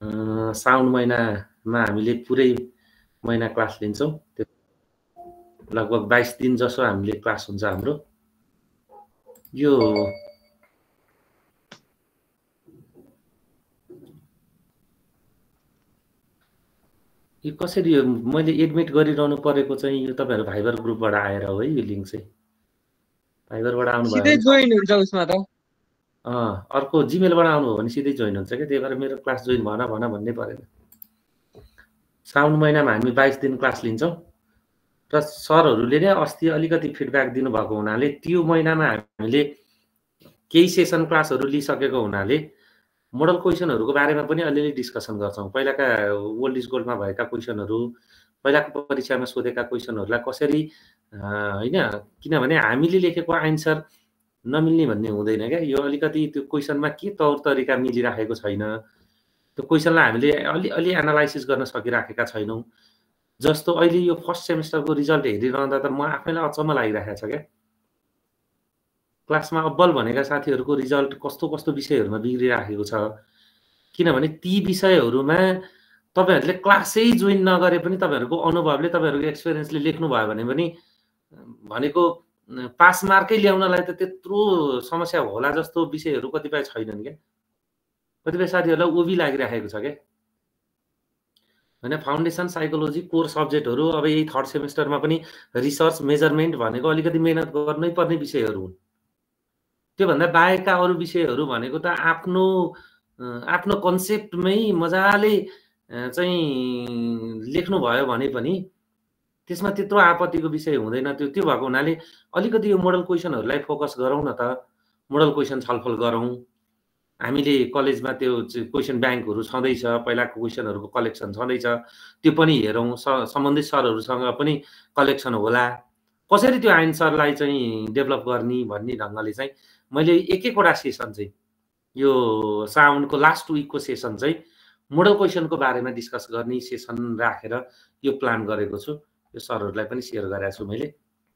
साउन महिनामा हामीले पुरै महिना क्लास लिन्छौँ। त्यो लगभग 22 दिन जसो हामीले क्लास हुन्छ हाम्रो। यो कसरी यो मैले एडमिट गरिरहनु परेको चाहिँ यो तपाईहरु भाइबर ग्रुपबाट आएर हो है यो लिंक चाहिँ भाइबरबाट आउनु भयो सिधै जोइन हुन्छ उसमा त अर्को जीमेलबाट आउनु हो भने सिधै जोइन हुन्छ के त्यही भएर मेरो क्लास जोइन भन भन्नै परेन। साउन महिनामा हामी 22 दिन क्लास लिन्छौँ र सरहरूले नै अस्ति अलिकति फिडब्याक दिनुभएको हुनाले त्यो महिनामा हामीले केही सेसन क्लासहरू लिइसकेको हुनाले मोडल क्वेशनहरूको बारेमा पनि अलिअलि डिस्कसन गर्छौँ। पहिलाका ओल्ड इज गोल्डमा भएका क्वेशनहरू, पहिलाको परीक्षामा सोधेका क्वेशनहरूलाई कसरी हैन, किनभने हामीले लेखेको आन्सर नमिल्ने भन्ने हुँदैन क्या। यो अलिकति त्यो क्वेशनमा के तौर तरिका मिलिराखेको छैन, त्यो क्वेशनलाई हामीले अलि एनालाइसिस गर्न सकिराखेका छैनौँ। जस्तो अहिले यो फर्स्ट सेमेस्टरको रिजल्ट हेरिरहँदा त म आफैलाई अचम्म लागिरहेको छ क्या। क्लासमा अब्बल भनेका साथीहरूको रिजल्ट कस्तो कस्तो विषयहरूमा बिग्रिराखेको छ। किनभने ती विषयहरूमा तपाईहरुले क्लासै जोइन नगरे पनि तपाईहरुको अनुभवले, तपाईहरुको एक्सपिरियन्सले लेख्नु भयो भने पनि भनेको पास मार्कै ल्याउनलाई त त्यत्रो समस्या होला जस्तो विषयहरू कतिपय छैनन् क्या। कतिपय साथीहरूलाई ओबी लागिराखेको छ क्या। हैन, फाउन्डेसन साइकोलोजी कोर सब्जेक्टहरू अब यही थर्ड सेमेस्टरमा पनि रिसर्च मेजरमेन्ट भनेको अलिकति मेहनत गर्नै पर्ने विषयहरू हुन्। त्योभन्दा बाहेकका अरू विषयहरू भनेको त आफ्नो कन्सेप्टमै मजाले चाहिँ लेख्नु भयो भने पनि त्यसमा त्यत्रो आपत्तिको विषय हुँदैन। त्यो भएको हुनाले अलिकति यो मोडल क्वेशनहरूलाई फोकस गरौँ न त, मोडल क्वेशन छलफल गरौँ। हामीले कलेजमा त्यो क्वेशन ब्याङ्कहरू छँदैछ, पहिलाको क्वेशनहरूको कलेक्सन छँदैछ, त्यो पनि हेरौँ। सम्बन्धित सरहरूसँग पनि कलेक्सन होला। कसरी त्यो आन्सरलाई चाहिँ डेभलप गर्ने भन्ने ढङ्गले चाहिँ मैले एक-एकवटा सेसन चाहिँ यो साउनको लास्ट विकको सेसन चाहिँ मोडल क्वेशनको बारेमा डिस्कस गर्ने सेसन राखेर यो प्लान गरेको छु। यो सरहरूलाई पनि सेयर गरेको छु मैले।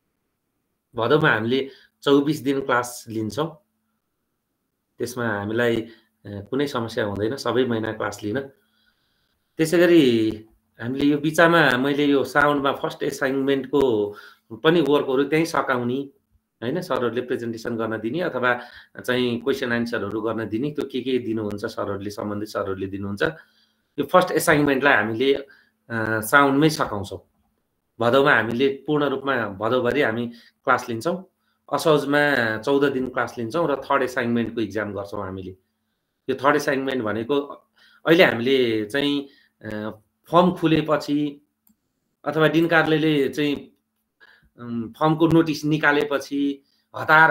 भदौमा हामीले 24 दिन क्लास लिन्छौँ। त्यसमा हामीलाई कुनै समस्या हुँदैन सबै महिना क्लास लिन। त्यसैगरी हामीले यो बिचमा मैले यो साउन्डमा फर्स्ट एसाइनमेन्टको पनि वर्कहरू त्यही सकाउने हैन, सरहरूले प्रेजेन्टेसन गर्न दिने अथवा चाहिँ क्वेशन आन्सरहरू गर्न दिने, त्यो के दिनुहुन्छ सरहरूले, सम्बन्धित सरहरूले दिनुहुन्छ। यो फर्स्ट एसाइनमेन्टलाई हामीले साउन्डमै सकाउँछौँ। भदौमा हामीले पूर्ण रूपमा भदौभरि हामी क्लास लिन्छौँ। असोजमा 14 दिन क्लास लिन्छौँ र थर्ड एसाइनमेन्टको इक्जाम गर्छौँ हामीले। यो थर्ड एसाइनमेन्ट भनेको अहिले हामीले चाहिँ फर्म खुलेपछि अथवा डिन कार्यालयले चाहिँ फर्मको नोटिस निकालेपछि हतार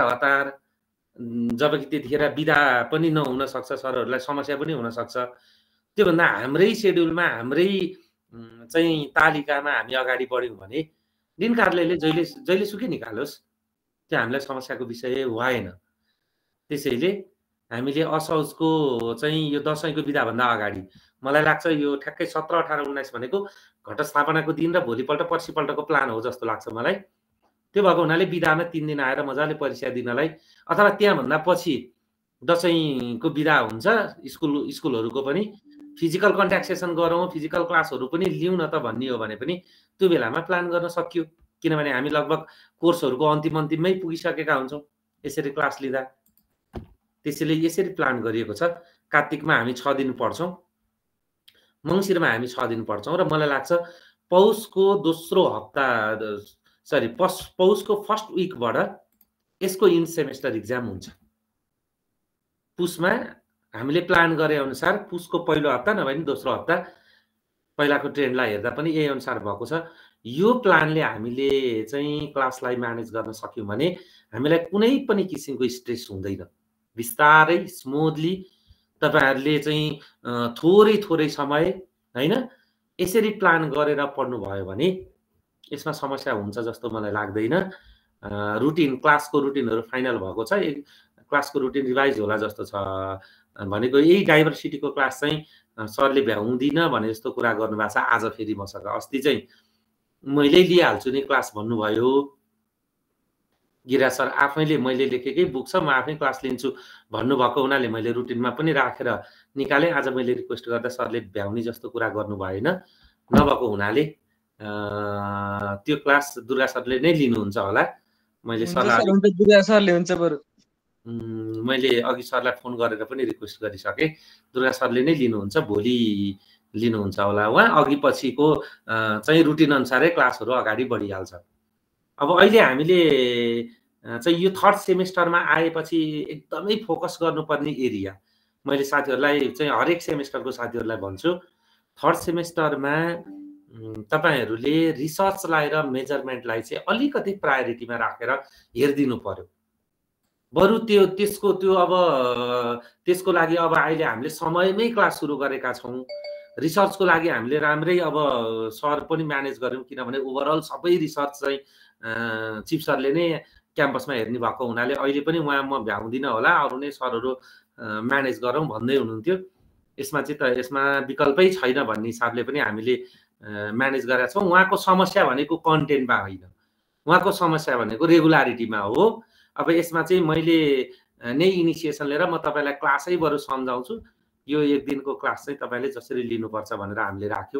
जबकि त्यतिखेर बिदा पनि नहुन सक्छ, सरहरूलाई समस्या पनि हुन सक्छ। त्योभन्दा हाम्रै सेड्युलमा, हाम्रै चाहिँ तालिकामा हामी अगाडि बढ्यौँ भने डिन कार्यालयले जहिले सुकै निकालोस्, त्यो हामीलाई समस्याको विषय भएन। त्यसैले हामीले असोजको चाहिँ यो दशैंको बिदाभन्दा अगाडि, मलाई लाग्छ यो ठ्याक्कै 17, 18, 19 भनेको घटस्थापनाको दिन र भोलिपल्ट पर्सिपल्टको प्लान हो जस्तो लाग्छ मलाई। त्यो भएको हुनाले बिदामा 3 दिन आएर मजाले परीक्षा दिनलाई, अथवा त्यहाँभन्दा पछि दशैंको बिदा हुन्छ स्कुलहरूको पनि, फिजिकल कन्ट्याक्ट सेसन गरौँ, फिजिकल क्लासहरू पनि लिउँ न त भन्ने हो भने पनि त्यो बेलामा प्लान गर्न सकियो। किनभने हामी लगभग कोर्सहरूको अन्तिममै पुगिसकेका हुन्छौँ यसरी क्लास लिँदा। त्यसैले यसरी प्लान गरिएको छ। कार्तिकमा हामी 6 दिन पढ्छौँ, मङ्सिरमा हामी 6 दिन पढ्छौँ र मलाई लाग्छ पौषको दोस्रो हप्ता पौषको फर्स्ट विकबाट यसको इन सेमेस्टर इक्जाम हुन्छ। पुसमा हामीले प्लान गरे अनुसार पुसको पहिलो हप्ता नभए नि दोस्रो हप्ता, पहिलाको ट्रेन्डलाई हेर्दा पनि यही अनुसार भएको छ। यो प्लानले हामीले चाहिँ क्लासलाई म्यानेज गर्न सक्यौँ भने हामीलाई कुनै पनि किसिमको स्ट्रेस हुँदैन। बिस्तारै स्मुथली तपाईहरुले चाहिँ थोरै समय हैन यसरी प्लान गरेर पढ्नु भयो भने यसमा समस्या हुन्छ जस्तो मलाई लाग्दैन। रुटिन, क्लासको रुटिनहरु फाइनल भएको छ। क्लासको रुटिन रिभाइज होला जस्तो छ। भनेको यही डाइभर्सिटीको क्लास चाहिँ सरले भ्याउँदिन भने जस्तो कुरा गर्नुभएको छ आज फेरि मसँग। अस्ति चाहिँ मैले लिइहाल्छु नि क्लास भन्नुभयो। गिरा सर आफैले मैले लेखेकै बुक छ, म आफै क्लास लिन्छु भन्नुभएको हुनाले मैले रुटिनमा पनि राखेर निकालेँ। आज मैले रिक्वेस्ट गर्दा सरले भ्याउने जस्तो कुरा गर्नु भएन। नभएको हुनाले त्यो क्लास दुर्गा सरले नै लिनुहुन्छ होला। मैले सरलाई दुर्गा सरले हुन्छ बरु। मैले अघि सरलाई फोन गरेर पनि रिक्वेस्ट गरिसकेँ। दुर्गा सरले नै लिनुहुन्छ, भोलि लिनुहुन्छ होला उहाँ। अघि पछिको चाहिँ रुटिन अनुसारै क्लासहरू अगाडि बढिहाल्छ। अब अहिले हामीले चाहिँ यो थर्ड सेमेस्टरमा आएपछि एकदमै फोकस गर्नुपर्ने एरिया, मैले साथीहरूलाई चाहिँ हरेक सेमेस्टरको साथीहरूलाई भन्छु, थर्ड सेमेस्टरमा तपाईँहरूले रिसर्चलाई र मेजरमेन्टलाई चाहिँ अलिकति प्रायोरिटीमा राखेर हेरिदिनु पर्यो। बरु त्यसको त्यसको लागि अब अहिले हामीले समयमै क्लास सुरु गरेका छौँ। रिसर्चको लागि हामीले राम्रै अब सर पनि म्यानेज गऱ्यौँ, किनभने ओभरअल सबै रिसर्च चाहिँ चिफ सरले नै क्याम्पसमा हेर्ने भएको हुनाले अहिले पनि उहाँ म भ्याउँदिनँ होला, अरू नै सरहरू म्यानेज गरौँ भन्दै हुनुहुन्थ्यो। यसमा चाहिँ यसमा विकल्पै छैन भन्ने हिसाबले पनि हामीले म्यानेज गरेका छौँ। उहाँको समस्या भनेको कन्टेन्टमा होइन, उहाँको समस्या भनेको रेगुलारिटीमा हो। अब यसमा चाहिँ मैले नै इनिसिएसन लिएर म तपाईँलाई क्लासै बरु सम्झाउँछु। यो एक दिनको क्लास चाहिँ तपाईँले जसरी लिनुपर्छ भनेर हामीले राख्यौँ।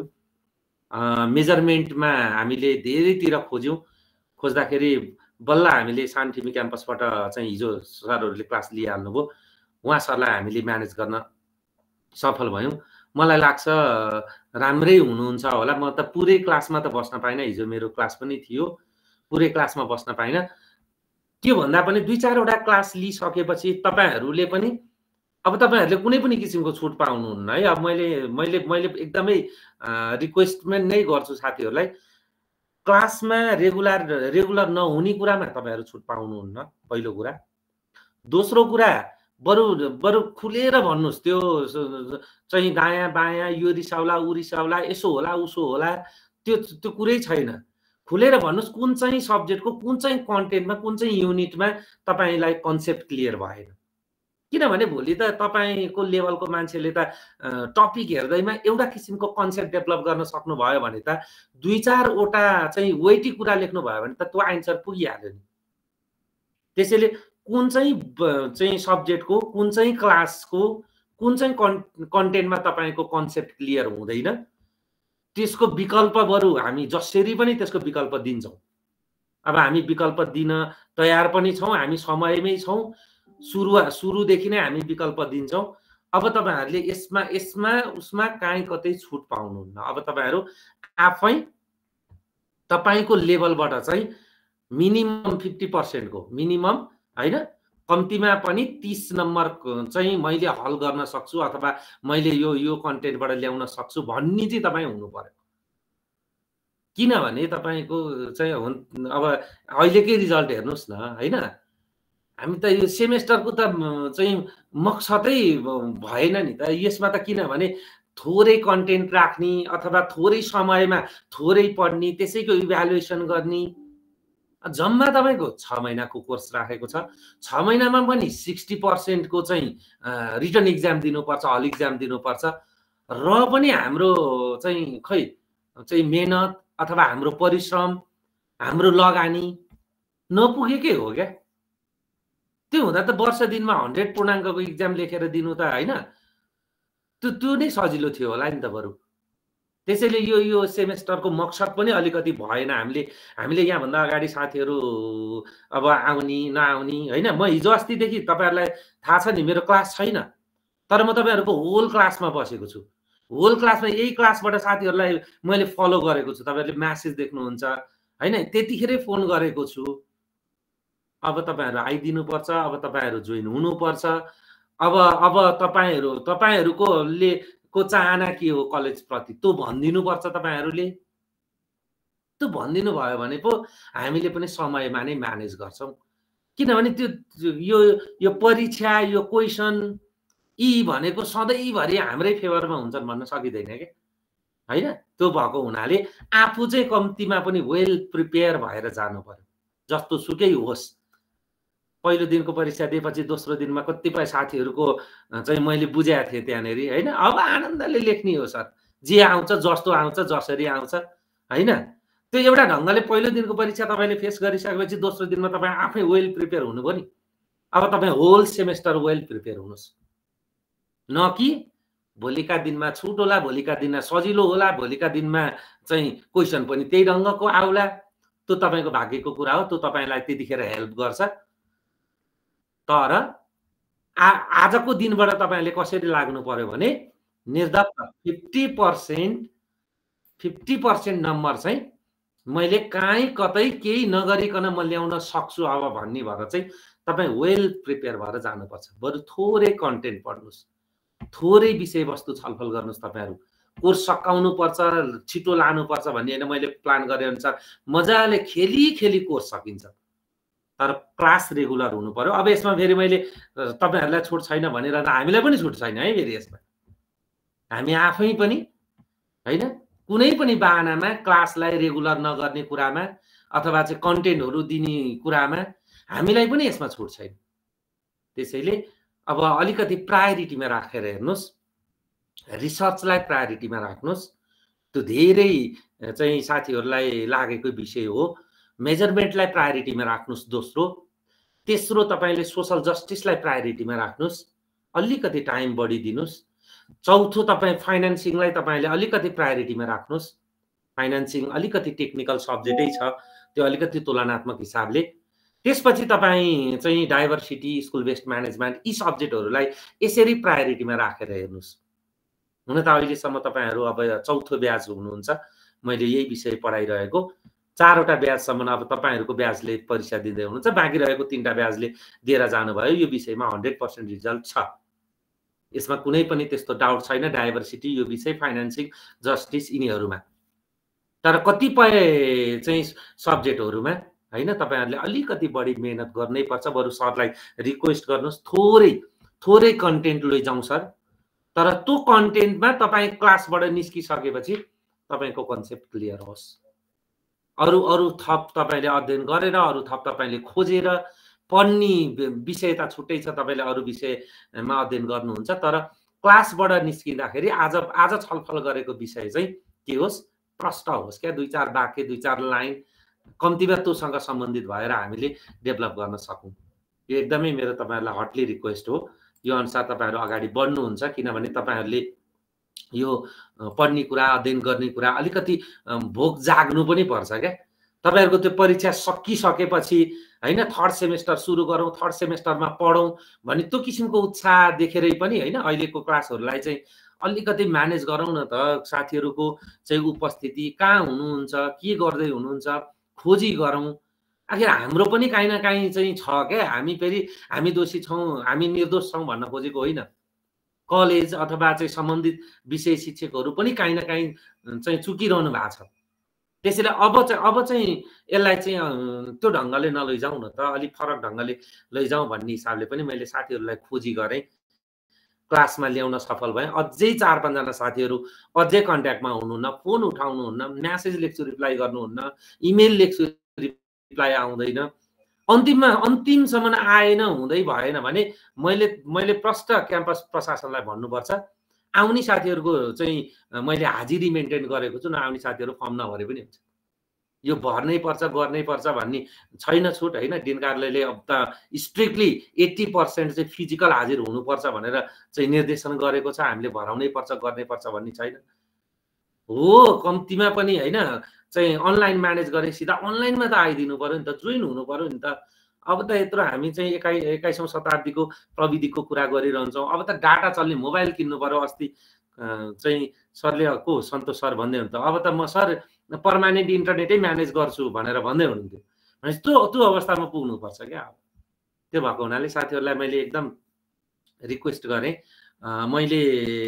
मेजरमेन्टमा हामीले धेरैतिर खोज्दाखेरि बल्ल हामीले सानटिमी क्याम्पसबाट चाहिँ हिजो सरहरूले क्लास लिइहाल्नुभयो। उहाँ सरलाई हामीले म्यानेज गर्न सफल भयौँ। मलाई लाग्छ राम्रै हुनुहुन्छ होला। म त पुरै क्लासमा त बस्न पाइनँ, हिजो मेरो क्लास पनि थियो, पुरै क्लासमा बस्न पाइनँ। त्यो भन्दा पनि 2-4वटा क्लास लिइसकेपछि तपाईँहरूले पनि अब तपाईँहरूले कुनै पनि किसिमको छुट पाउनुहुन्न है। अब मैले एकदमै रिक्वेस्टमेन्ट नै गर्छु साथीहरूलाई, क्लासमा रेगुलर नहुने कुरामा तपाईँहरू छुट पाउनुहुन्न, पहिलो कुरा। दोस्रो कुरा, बरु खुलेर भन्नुहोस्। त्यो चाहिँ दायाँ बायाँ यो रिसाउला ऊ रिसाउला, यसो होला उसो होला, त्यो कुरै छैन। खुलेर भन्नुहोस् कुन चाहिँ सब्जेक्टको कुन चाहिँ कन्टेन्टमा कुन चाहिँ युनिटमा तपाईँलाई कन्सेप्ट क्लियर भएन। किनभने भोलि त तपाईँको लेभलको मान्छेले त टपिक हेर्दैमा एउटा किसिमको कन्सेप्ट डेभलप गर्न सक्नुभयो भने त 2-4वटा चाहिँ वेटी कुरा लेख्नु भयो भने त त्यो आन्सर पुगिहाल्यो नि। त्यसैले कुन चाहिँ सब्जेक्टको कुन चाहिँ क्लासको कुन चाहिँ कन्टेन्टमा तपाईँको कन्सेप्ट क्लियर हुँदैन, त्यसको विकल्प बरु हामी जसरी पनि त्यसको विकल्प दिन्छौँ। अब हामी विकल्प दिन तयार पनि छौँ, हामी समयमै छौँ। सुरुदेखि नै हामी विकल्प दिन्छौँ। अब तपाईँहरूले यसमा उसमा काहीँ कतै छुट पाउनुहुन्न। अब तपाईँहरू आफै तपाईँको लेभलबाट चाहिँ मिनिमम 50% को मिनिमम होइन, कम्तीमा पनि 30 नम्बर चाहिँ मैले हल गर्न सक्छु अथवा मैले यो कन्टेन्टबाट ल्याउन सक्छु भन्ने चाहिँ तपाईँ हुनु पर्यो। किनभने तपाईँको चाहिँ अब अहिलेकै रिजल्ट हेर्नुहोस् न होइन। हामी त यो सेमेस्टरको त चाहिँ मकसदै भएन नि त यसमा त। किनभने थोरै कन्टेन्ट राख्ने अथवा थोरै समयमा थोरै पढ्ने, त्यसैको इभ्यालुएसन गर्ने, जम्मा तपाईँको 6 महिनाको कोर्स राखेको छ। 6 महिनामा पनि 60% को चाहिँ रिटन इक्जाम दिनुपर्छ, हल इक्जाम दिनुपर्छ। र पनि हाम्रो चाहिँ खै चाहिँ मेहनत अथवा हाम्रो परिश्रम, हाम्रो लगानी नपुगेकै हो क्या। त्यो हुँदा त वर्ष दिनमा 100 पूर्णाङ्कको इक्जाम लेखेर दिनु त होइन, त्यो नै सजिलो थियो होला नि त बरु। त्यसैले यो सेमेस्टरको मकसद पनि अलिकति भएन। हामीले यहाँभन्दा अगाडि साथीहरू अब आउने नआउने होइन। म हिजो अस्तिदेखि तपाईँहरूलाई थाहा छ नि मेरो क्लास छैन, तर म तपाईँहरूको होल क्लासमा बसेको छु। होल क्लासमा यही क्लासबाट साथीहरूलाई मैले फलो गरेको छु। तपाईँहरूले म्यासेज देख्नुहुन्छ होइन, त्यतिखेरै फोन गरेको छु। अब तपाईँहरू आइदिनुपर्छ, अब तपाईँहरू जोइन हुनुपर्छ। अब तपाईँहरूको चाहना के हो कलेजप्रति, त्यो भनिदिनुपर्छ तपाईँहरूले। त्यो भनिदिनु भयो भने पो हामीले पनि समयमा नै म्यानेज गर्छौँ। किनभने यो परीक्षा, यो क्वेसन यी भनेको सधैँभरि हाम्रै फेभरमा हुन्छन् भन्न सकिँदैन क्या होइन। त्यो भएको हुनाले आफू चाहिँ कम्तीमा पनि वेल प्रिपेयर भएर जानु पर्यो। जस्तो सुकै होस्, पहिलो दिनको परीक्षा दिएपछि दोस्रो दिनमा कतिपय साथीहरूको चाहिँ मैले बुझाएको थिएँ त्यहाँनिर होइन। अब आनन्दले लेख्ने हो सर, जे आउँछ जस्तो आउँछ जसरी आउँछ होइन। त्यो एउटा ढङ्गले पहिलो दिनको परीक्षा तपाईँले फेस गरिसकेपछि दोस्रो दिनमा तपाईँ आफै वेल प्रिपेयर हुनुभयो नि। अब तपाईँ होल सेमेस्टर वेल प्रिपेयर हुनुहोस्, न कि भोलिका दिनमा छुट होला, भोलिका दिनमा सजिलो होला, भोलिका दिनमा चाहिँ क्वेसन पनि त्यही ढङ्गको आउला, त्यो तपाईँको भाग्यको कुरा हो, त्यो तपाईँलाई त्यतिखेर हेल्प गर्छ। तर आजको दिनबाट तपाईँले कसरी लाग्नु पर्यो भने निर्धक्क 50% नम्बर चाहिँ मैले काहीँ कतै केही नगरिकन म ल्याउन सक्छु अब भन्ने भएर चाहिँ तपाईँ वेल प्रिपेयर भएर जानुपर्छ। बरु थोरै कन्टेन्ट पढ्नुहोस्, थोरै विषयवस्तु छलफल गर्नुहोस्। तपाईँहरू कोर्स सकाउनुपर्छ, छिटो लानुपर्छ भन्ने होइन। मैले प्लान गरे अनुसार मजाले खेली कोर्स सकिन्छ, तर क्लास रेगुलर हुनु पर्यो। अब यसमा फेरि मैले तपाईँहरूलाई छुट छैन भनेर हामीलाई पनि छुट छैन है। फेरि यसमा हामी आफै पनि होइन कुनै पनि बाहनामा क्लासलाई रेगुलर नगर्ने कुरामा अथवा चाहिँ कन्टेन्टहरू दिने कुरामा हामीलाई पनि यसमा छुट छैन। त्यसैले अब अलिकति प्रायोरिटीमा राखेर हेर्नुहोस्, रिसर्चलाई प्रायोरिटीमा राख्नुहोस्। त्यो धेरै चाहिँ साथीहरूलाई लागेको विषय हो। मेजरमेन्टलाई प्रायोरिटीमा राख्नुहोस् दोस्रो। तेस्रो तपाईँले सोसल जस्टिसलाई प्रायोरिटीमा राख्नुहोस्, अलिकति टाइम बढी दिनुहोस्। चौथो तपाईँ फाइनेन्सिङलाई तपाईँले अलिकति प्रायोरिटीमा राख्नुहोस्। फाइनेन्सिङ अलिकति टेक्निकल सब्जेक्टै छ, त्यो अलिकति तुलनात्मक हिसाबले। त्यसपछि तपाईँ चाहिँ डाइभर्सिटी, स्कुल बेस्ड म्यानेजमेन्ट यी सब्जेक्टहरूलाई यसरी प्रायोरिटीमा राखेर हेर्नुहोस्। हुन त अहिलेसम्म तपाईँहरू अब चौथो ब्याज हुनुहुन्छ, मैले यही विषय पढाइरहेको। 4वटा ब्याजसम्म अब तपाईँहरूको ब्याजले परीक्षा दिँदै हुनुहुन्छ, बाँकी रहेको 3टा ब्याजले दिएर जानुभयो। यो विषयमा 100% रिजल्ट छ, यसमा कुनै पनि त्यस्तो डाउट छैन। डाइभर्सिटी, यो विषय, फाइनेन्सिङ, जस्टिस यिनीहरूमा। तर कतिपय चाहिँ सब्जेक्टहरूमा होइन तपाईँहरूले अलिकति बढी मेहनत गर्नै पर्छ। बरु सरलाई रिक्वेस्ट गर्नुहोस्, थोरै कन्टेन्ट लैजाउँ सर, तर त्यो कन्टेन्टमा तपाईँ क्लासबाट निस्किसकेपछि तपाईँको कन्सेप्ट क्लियर होस्। अरू थप तपाईँले अध्ययन गरेर, अरू थप तपाईँले खोजेर पढ्ने विषय त छुट्टै छ, तपाईँले अरू विषयमा अध्ययन गर्नुहुन्छ। तर क्लासबाट निस्किँदाखेरि आज छलफल गरेको विषय चाहिँ के होस्, प्रष्ट होस् क्या। 2-4 वाक्य, 2-4 लाइन कम्तीमा त्योसँग सम्बन्धित भएर हामीले डेभलप गर्न सकौँ। यो एकदमै मेरो तपाईँहरूलाई हटली रिक्वेस्ट हो। यो अनुसार तपाईँहरू अगाडि बढ्नुहुन्छ, किनभने तपाईँहरूले यो पढ्ने कुरा, अध्ययन गर्ने कुरा अलिकति भोक जाग्नु पनि पर्छ क्या। तपाईँहरूको त्यो परीक्षा सकिसकेपछि होइन 3rd सेमेस्टर सुरु गरौँ, 3rd सेमेस्टरमा पढौँ भन्ने त्यो किसिमको उत्साह देखेरै पनि होइन अहिलेको क्लासहरूलाई चाहिँ अलिकति म्यानेज गरौँ न त। साथीहरूको चाहिँ उपस्थिति कहाँ हुनुहुन्छ, के गर्दै हुनुहुन्छ, खोजी गरौँ। आखिर हाम्रो पनि काहीँ न काहीँ चाहिँ छ क्या। हामी दोषी छौँ, हामी निर्दोष छौँ भन्न खोजेको होइन। कलेज अथवा चाहिँ सम्बन्धित विषय शिक्षकहरू पनि काहीँ न काहीँ चाहिँ चुकिरहनु भएको छ। त्यसैले अब चाहिँ यसलाई चाहिँ त्यो ढङ्गले नलैजाउँ न त, अलिक फरक ढङ्गले लैजाउँ भन्ने हिसाबले पनि मैले साथीहरूलाई खोजी गरेँ, क्लासमा ल्याउन सफल भएँ। अझै 4-5 जना साथीहरू अझै कन्ट्याक्टमा हुनुहुन्न, फोन उठाउनुहुन्न, म्यासेज लेख्छु रिप्लाई गर्नुहुन्न, इमेल लेख्छु रिप्लाई आउँदैन। अन्तिमसम्म आएन, हुँदै भएन भने मैले प्रष्ट क्याम्पस प्रशासनलाई भन्नुपर्छ, आउने साथीहरूको चाहिँ मैले हाजिरी मेन्टेन गरेको छु, नआउने साथीहरू फर्म नभरे पनि हुन्छ। यो भर्नै पर्छ, गर्नै पर्छ भन्ने छैन छुट होइन। डिन कार्यालयले अब त स्ट्रिक्टली 80% चाहिँ फिजिकल हाजिर हुनुपर्छ भनेर चाहिँ निर्देशन गरेको छ। हामीले भराउनै पर्छ, गर्नै पर्छ भन्ने छैन हो। कम्तीमा पनि होइन चाहिँ अनलाइन म्यानेज गरे सिधा अनलाइनमा त आइदिनु पर्यो नि त, जोइन हुनु पर्यो नि त। अब त यत्रो हामी चाहिँ 21औं शताब्दीको प्रविधिको कुरा गरिरहन्छौँ। अब त डाटा चल्ने मोबाइल किन्नु पर्यो। अस्ति चाहिँ सरले को सन्तोष सर भन्दै हुनुहुन्थ्यो, अब त म सर पर्मानेन्ट इन्टरनेटै म्यानेज गर्छु भनेर भन्दै हुनुहुन्थ्यो। भनेपछि त्यो अवस्थामा पुग्नुपर्छ क्या। अब त्यो भएको हुनाले साथीहरूलाई मैले एकदम रिक्वेस्ट गरेँ। मैले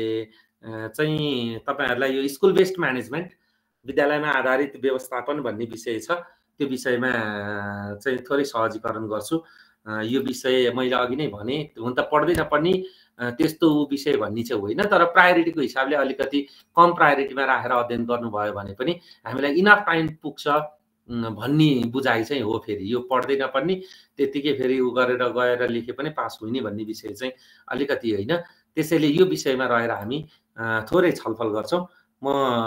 चाहिँ तपाईँहरूलाई यो स्कुल बेस्ड म्यानेजमेन्ट, विद्यालयमा आधारित व्यवस्थापन भन्ने विषय छ, त्यो विषयमा चाहिँ थोरै सहजीकरण गर्छु। यो विषय मैले अघि नै भने, हुन त पढ्दै नपढ्ने त्यस्तो विषय भन्ने चाहिँ होइन, तर प्रायोरिटीको हिसाबले अलिकति कम प्रायोरिटीमा राखेर अध्ययन गर्नुभयो भने पनि हामीलाई इनफ टाइम पुग्छ भन्ने बुझाइ चाहिँ हो। फेरि यो पढ्दै नपढ्ने त्यत्तिकै फेरि उ गरेर गएर लेखे पनि पास हुने भन्ने विषय चाहिँ अलिकति होइन। त्यसैले यो विषयमा रहेर हामी थोरै छलफल गर्छौँ। म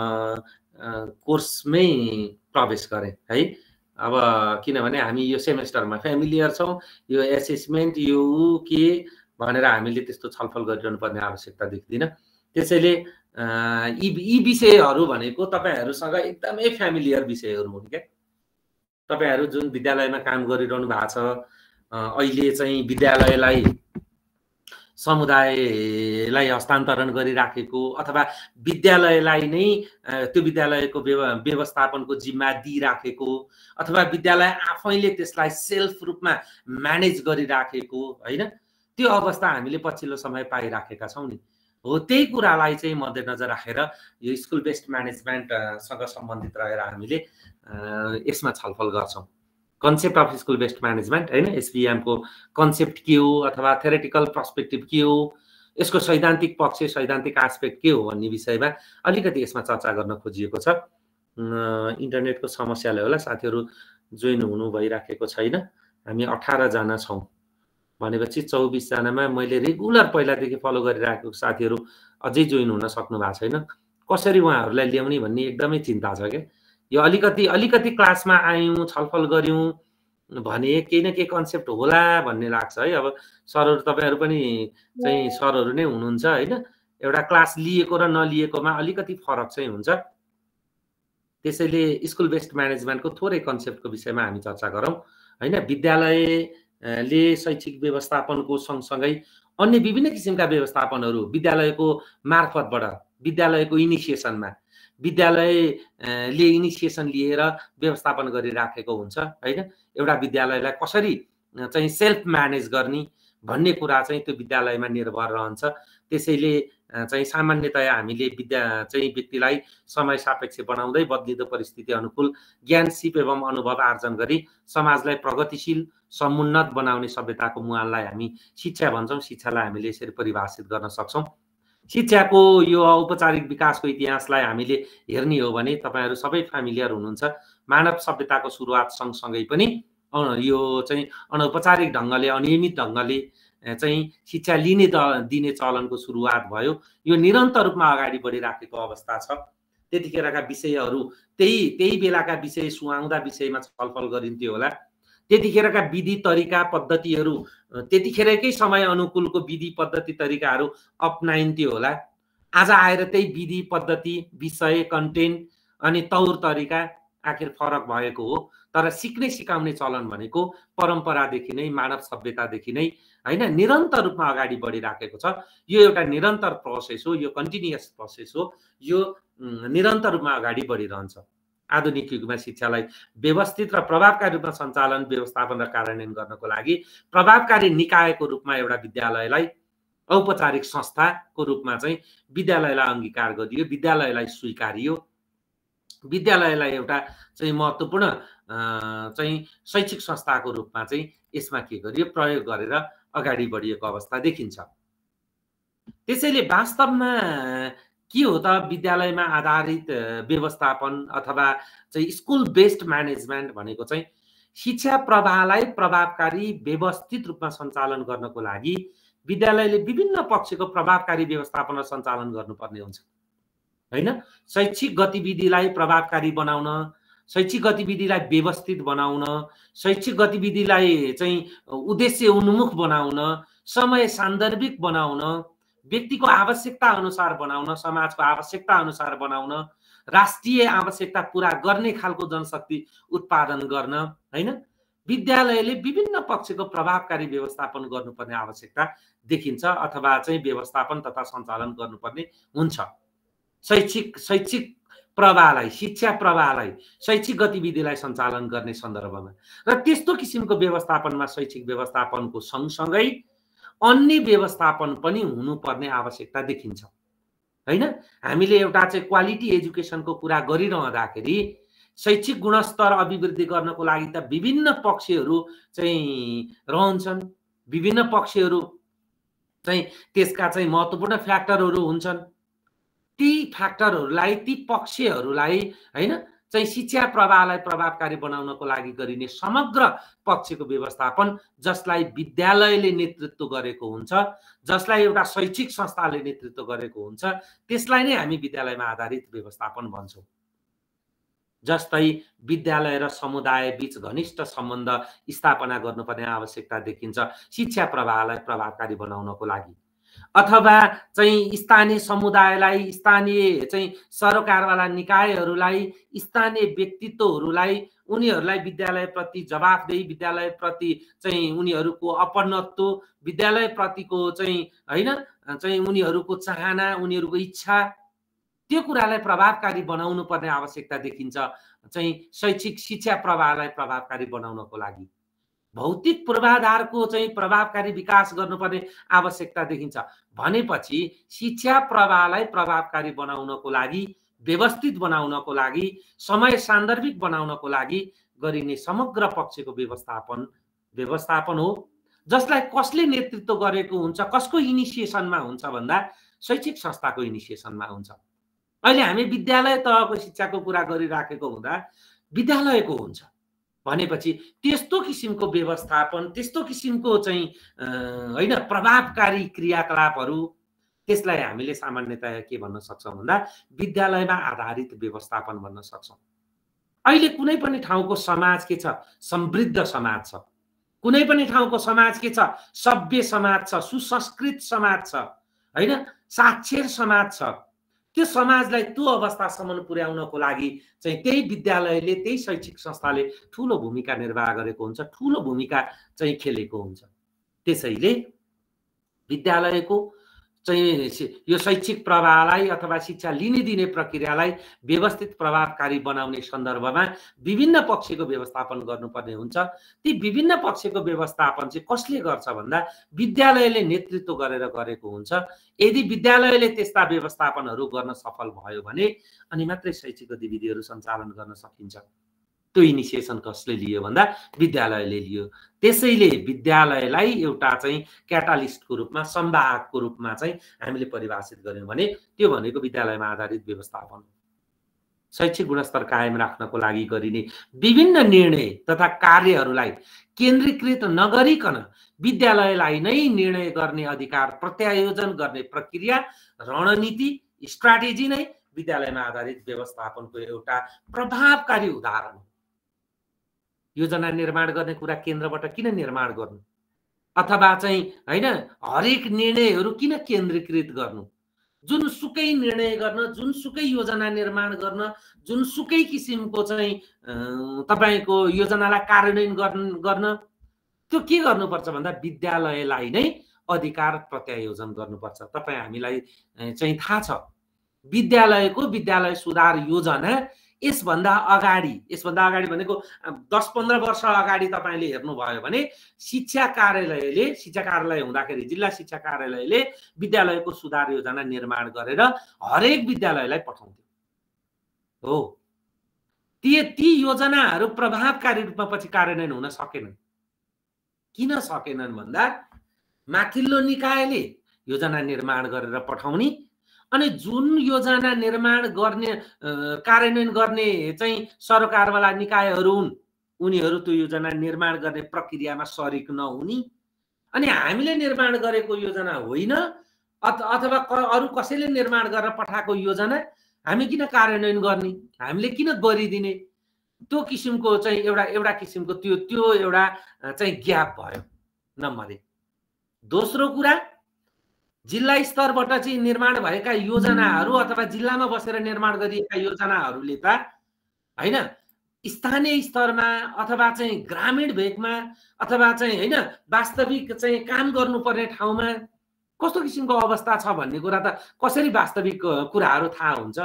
कोर्समै प्रवेश गरेँ है। अब किनभने हामी यो सेमेस्टरमा फ्यामिलियर छौँ, यो एसेसमेन्ट यो के भनेर हामीले त्यस्तो छलफल गरिरहनु पर्ने आवश्यकता देख्दिनँ। त्यसैले यी विषयहरू भनेको तपाईहरुसँग एकदमै फ्यामिलियर विषयहरू हुन् क्या। तपाईहरु जुन विद्यालयमा काम गरिरहनु भएको छ, अहिले चाहिँ विद्यालयलाई समुदायलाई हस्तान्तरण गरिराखेको अथवा विद्यालयलाई नै त्यो विद्यालयको व्यवस्थापनको जिम्मा दिइराखेको अथवा विद्यालय आफैले त्यसलाई सेल्फ रूपमा म्यानेज गरिराखेको हैन, त्यो अवस्था हामीले पछिल्लो समय पाइराखेका छौं नि। हो त्यही कुरालाई चाहिँ मध्यनजर राखेर यो स्कुल बेस्ड म्यानेजमेन्ट सँग सम्बन्धित रहेर हामीले यसमा छलफल गर्छौं। Concept of school based management हैन, एसबीएम को कन्सेप्ट के हो अथवा थ्योरेटिकल पर्सपेक्टिभ के हो, यसको सैद्धान्तिक पक्ष सैद्धान्तिक एस्पेक्ट के हो भन्ने विषयमा अलिकति यसमा चर्चा गर्न खोजिएको छ। इन्टरनेटको समस्याले होला साथीहरु जोइन हुनु भइराखेको छैन। हामी 18 जना छौं भनेपछि 24 जनामा मैले रेगुलर पहिलादेखि फलो गरिराखेको साथीहरु अझै जोइन हुन सक्नु भएको छैन। कसरी उहाँहरुलाई ल्याउने भन्ने एकदमै चिन्ता छ के। यो अलिकति क्लासमा आयौं, छलफल गर्यौं भने केही न केही कन्सेप्ट होला भन्ने लाग्छ है। अब सरहरु तपाईहरु पनि चाहिँ सरहरु नै हुनुहुन्छ हैन। एउटा क्लास लिएको र नलिएकोमा अलिकति फरक चाहिँ हुन्छ। त्यसैले स्कुल बेस्ड म्यानेजमेन्टको थोरै कन्सेप्टको विषयमा हामी चर्चा गरौं हैन। विद्यालयले शैक्षिक व्यवस्थापनको सँगसँगै अन्य विभिन्न किसिमका व्यवस्थापनहरू विद्यालयको मार्फतबाट विद्यालयको इनिसिएसनमा विद्यालयले इनिसिएसन लिएर व्यवस्थापन गरिराखेको हुन्छ हैन। एउटा विद्यालयलाई कसरी चाहिँ सेल्फ म्यानेज गर्ने भन्ने कुरा चाहिँ त्यो विद्यालयमा निर्भर रहन्छ। त्यसैले चाहिँ सामान्यतया हामीले व्यक्तिलाई समय सापेक्ष बनाउँदै बदलिँदो परिस्थिति अनुकूल ज्ञान सिप एवं अनुभव आर्जन गरी समाजलाई प्रगतिशील समुन्नत बनाउने सभ्यताको मुहानलाई हामी शिक्षा भन्छौं। शिक्षालाई हामीले यसरी परिभाषित गर्न सक्छौं। शिक्षाको यो औपचारिक विकासको इतिहासलाई हामीले हेर्ने हो भने तपाईहरु सबै फ्यामिलियर हुनुहुन्छ। मानव सभ्यताको सुरुवात सँगसँगै पनि यो चाहिँ अनौपचारिक ढंगले अनियमित ढंगले चाहिँ शिक्षा दिने चलनको सुरुवात भयो। यो निरन्तर रूपमा अगाडि बढिराखेको अवस्था छ। त्यतिखेरका विषयहरू त्यही बेलाका विषय सुहाउँदा विषयमा छलफल गरिन्थ्यो होला। त्यतिखेरका विधि तरिका पद्धतिहरू त्यतिखेरकै समय अनुकूलको विधि पद्धति तरिकाहरू अपनाइन्थ्यो होला। आज आएर त्यही विधि पद्धति विषय कन्टेन्ट अनि तौर तरिका आखिर फरक भएको हो। तर सिक्ने सिकाउने चलन भनेको परम्परादेखि नै मानव सभ्यतादेखि नै हैन निरन्तर रूपमा अगाडि बढिराखेको छ। यो एउटा निरन्तर प्रोसेस हो, यो कन्टिन्युअस प्रोसेस हो, यो निरन्तर रूपमा अगाडि बढिरहन्छ। आधुनिक युगमा शिक्षालाई व्यवस्थित र प्रभावकारी रूपमा सञ्चालन व्यवस्थापन र कार्यान्वयन गर्नको लागि प्रभावकारी निकायको रूपमा एउटा विद्यालयलाई औपचारिक संस्थाको रूपमा चाहिँ विद्यालयलाई अंगीकार गरियो, विद्यालयलाई स्वीकारियो, विद्यालयलाई एउटा चाहिँ महत्त्वपूर्ण चाहिँ शैक्षिक संस्थाको रूपमा चाहिँ यसमा के गरियो प्रयोग गरेर अगाडि बढिएको अवस्था देखिन्छ। त्यसैले वास्तवमा के हो त विद्यालयमा आधारित व्यवस्थापन अथवा चाहिँ स्कुल बेस्ड म्यानेजमेन्ट भनेको चाहिँ शिक्षा प्रवाहलाई प्रभावकारी व्यवस्थित रूपमा सञ्चालन गर्नको लागि विद्यालयले विभिन्न पक्षको प्रभावकारी व्यवस्थापन र सञ्चालन गर्नुपर्ने हुन्छ हैन। शैक्षिक गतिविधिलाई प्रभावकारी बनाउन, शैक्षिक गतिविधिलाई व्यवस्थित बनाउन, शैक्षिक गतिविधिलाई चाहिँ उद्देश्य उन्मुख बनाउन, समय सान्दर्भिक बनाउन, व्यक्तिको आवश्यकता अनुसार बनाउन, समाजको आवश्यकता अनुसार बनाउन, राष्ट्रिय आवश्यकता पूरा गर्ने खालको जनशक्ति उत्पादन गर्न हैन विद्यालयले विभिन्न पक्षको प्रभावकारी व्यवस्थापन गर्नुपर्ने आवश्यकता देखिन्छ अथवा चाहिँ व्यवस्थापन तथा सञ्चालन गर्नुपर्ने हुन्छ। शैक्षिक प्रवाहलाई, शिक्षा प्रवाहलाई, शैक्षिक गतिविधिलाई सञ्चालन गर्ने सन्दर्भमा र त्यस्तो किसिमको व्यवस्थापनमा शैक्षिक व्यवस्थापनको सँगसँगै अन्य व्यवस्थापन पनि हुनुपर्ने आवश्यकता देखिन्छ हैन। हामीले एउटा चाहिँ क्वालिटी एजुकेसनको कुरा गरिरहँदाखेरि शैक्षिक गुणस्तर अभिवृद्धि गर्नको लागि त विभिन्न पक्षहरू चाहिँ रहन्छन्, विभिन्न पक्षहरू चाहिँ त्यसका चाहिँ महत्त्वपूर्ण फ्याक्टरहरू हुन्छन्। ती फ्याक्टरहरूलाई, ती पक्षहरूलाई हैन चाहिँ शिक्षा प्रवाहलाई प्रभावकारी बनाउनको लागि गरिने समग्र पक्षको व्यवस्थापन जसलाई विद्यालयले नेतृत्व गरेको हुन्छ, जसलाई एउटा शैक्षिक संस्थाले नेतृत्व गरेको हुन्छ, त्यसलाई नै हामी विद्यालयमा आधारित व्यवस्थापन भन्छौं। जस्तै विद्यालय र समुदाय बीच घनिष्ठ सम्बन्ध स्थापना गर्नुपर्ने आवश्यकता देखिन्छ शिक्षा प्रवाहलाई प्रभावकारी बनाउनको लागि। अथवा चाहिँ स्थानीय समुदायलाई, स्थानीय चाहिँ सरकारवाला निकायहरूलाई, स्थानीय व्यक्तित्वहरूलाई, उनीहरूलाई विद्यालयप्रति जवाफदेही, विद्यालयप्रति चाहिँ उनीहरूको अपनत्व, विद्यालयप्रतिको चाहिँ हैन चाहिँ उनीहरूको चाहना, उनीहरूको इच्छा, त्यो कुरालाई प्रभावकारी बनाउनु पर्ने आवश्यकता देखिन्छ चाहिँ शैक्षिक शिक्षा प्रवाहलाई प्रभावकारी बनाउनको लागि। भौतिक पूर्वाधारको चाहिँ प्रभावकारी विकास गर्नुपर्ने आवश्यकता देखिन्छ भनेपछि शिक्षा प्रवाहलाई प्रभावकारी बनाउनको लागि, व्यवस्थित बनाउनको लागि, समय सान्दर्भिक बनाउनको लागि गरिने समग्र पक्षको व्यवस्थापन हो, जसलाई कसले नेतृत्व गरेको हुन्छ, कसको इनिसिएसनमा हुन्छ भन्दा शैक्षिक संस्थाको इनिसिएसनमा हुन्छ। अहिले हामी विद्यालय तहको शिक्षाको कुरा गरिराखेको हुँदा विद्यालयको हुन्छ भनेपछि त्यस्तो किसिमको व्यवस्थापन, त्यस्तो किसिमको चाहिँ हैन प्रभावकारी क्रियाकलापहरू, त्यसलाई हामीले सामान्यतया के भन्न सक्छौँ भन्दा विद्यालयमा आधारित व्यवस्थापन भन्न सक्छौँ। अहिले कुनै पनि ठाउँको समाज के छ? समृद्ध समाज छ। कुनै पनि ठाउँको समाज के छ? सभ्य समाज छ, सुसंस्कृत समाज छ, हैन साक्षर समाज छ। त्यो समाजलाई त्यो अवस्थासम्म पुर्याउनको लागि चाहिँ त्यही विद्यालयले, त्यही शैक्षिक संस्थाले ठूलो भूमिका निर्वाह गरेको हुन्छ, ठूलो भूमिका चाहिँ खेलेको हुन्छ। त्यसैले विद्यालयको चाहिँ यो शैक्षिक प्रवाहलाई अथवा शिक्षा लिने दिने प्रक्रियालाई व्यवस्थित प्रभावकारी बनाउने सन्दर्भमा विभिन्न पक्षको व्यवस्थापन गर्नुपर्ने हुन्छ। ती विभिन्न पक्षको व्यवस्थापन चाहिँ कसले गर्छ भन्दा विद्यालयले नेतृत्व गरेर गरेको हुन्छ। यदि विद्यालयले त्यस्ता व्यवस्थापनहरू गर्न सफल भयो भने अनि मात्रै शैक्षिक गतिविधिहरू सञ्चालन गर्न सकिन्छ। त्यो इनिसिएसन कसले लियो भन्दा विद्यालयले लियो। त्यसैले विद्यालयलाई एउटा चाहिँ क्याटालिस्टको रूपमा, संवाहकको रूपमा चाहिँ हामीले परिभाषित गर्यौं भने त्यो भनेको विद्यालयमा आधारित व्यवस्थापन। शैक्षिक गुणस्तर कायम राख्नको लागि गरिने विभिन्न निर्णय तथा कार्यहरूलाई केन्द्रीकृत नगरिकन विद्यालयलाई नै निर्णय गर्ने अधिकार, प्रत्यायोजन गर्ने प्रक्रिया, रणनीति, स्ट्राटेजी नै विद्यालयमा आधारित व्यवस्थापनको एउटा प्रभावकारी उदाहरण हो। योजना निर्माण गर्ने कुरा केन्द्रबाट किन निर्माण गर्नु? अथवा चाहिँ हैन हरेक निर्णयहरू किन केन्द्रीकृत गर्नु? जुनसुकै निर्णय गर्न, जुनसुकै योजना निर्माण गर्न, जुनसुकै किसिमको चाहिँ तपाईको योजनालाई कार्यान्वयन गर्न त्यो के गर्नुपर्छ भन्दा विद्यालयलाई नै अधिकार प्रत्यायोजन गर्नुपर्छ। तपाईँ हामीलाई चाहिँ थाहा छ विद्यालयको विद्यालय सुधार योजना यसभन्दा अगाडि भनेको 10-15 वर्ष अगाडि तपाईले हेर्नुभयो भने शिक्षा कार्यालय हुँदाखेरि जिल्ला शिक्षा कार्यालयले विद्यालयको सुधार योजना निर्माण गरेर हरेक विद्यालयलाई पठाउँथ्यो। हो, ती योजनाहरू प्रभावकारी रूपमा पछि कार्यान्वयन हुन सकेनन्। किन सकेनन् भन्दा माथिल्लो निकायले योजना निर्माण गरेर पठाउने अनि जुन योजना निर्माण गर्ने कार्यान्वयन गर्ने चाहिँ सरकारवाला निकायहरू हुन् उनीहरू त्यो योजना निर्माण गर्ने प्रक्रियामा सरिक नहुने अनि हामीले निर्माण गरेको योजना होइन अथवा अरु कसैले निर्माण गरेर पठाएको योजना हामी किन कार्यान्वयन गर्ने, हामीले किन गरिदिने, त्यो किसिमको चाहिँ एउटा किसिमको त्यो एउटा चाहिँ ग्याप भयो नम्बर 1। दोस्रो कुरा जिल्ला स्तरबाट चाहिँ निर्माण भएका योजनाहरू अथवा जिल्लामा बसेर निर्माण गरिएका योजनाहरूले त हैन स्थानीय स्तरमा अथवा चाहिँ ग्रामीण भेगमा अथवा चाहिँ हैन वास्तविक चाहिँ काम गर्नुपर्ने ठाउँमा कस्तो किसिमको अवस्था छ भन्ने कुरा त कसरी वास्तविक कुराहरू थाहा हुन्छ।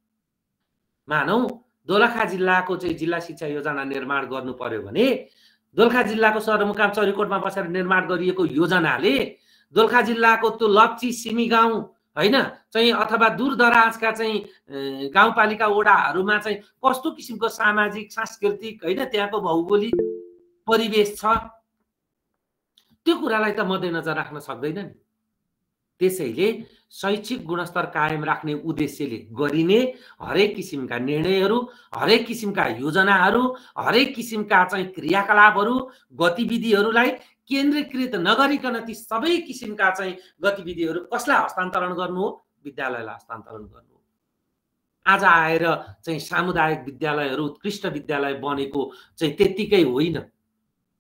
मानौ दोलखा जिल्लाको चाहिँ जिल्ला शिक्षा योजना निर्माण गर्नु पर्यो भने दोलखा जिल्लाको सदरमुकाम चरीकोटमा बसेर निर्माण गरिएको योजनाले दोलखा जिल्लाको त्यो लप्ची सिमी गाउँ हैन चाहिँ अथवा दूरदराजका चाहिँ गाउँपालिका वडाहरूमा चाहिँ कस्तो किसिमको सामाजिक सांस्कृतिक हैन त्यहाँको भौगोलिक परिवेश छ त्यो कुरालाई त मध्यनजर राख्न सक्दैन नि। त्यसैले शैक्षिक गुणस्तर कायम राख्ने उद्देश्यले गरिने हरेक किसिमका निर्णयहरू, हरेक किसिमका योजनाहरू, हरेक किसिमका चाहिँ क्रियाकलापहरू, गतिविधिहरूलाई केन्द्रीकृत नगरिकन ती सबै किसिमका चाहिँ गतिविधिहरू कसलाई हस्तान्तरण गर्नु हो? विद्यालयलाई हस्तान्तरण गर्नु हो। आज आएर चाहिँ सामुदायिक विद्यालयहरू उत्कृष्ट विद्यालय बनेको चाहिँ त्यतिकै होइन।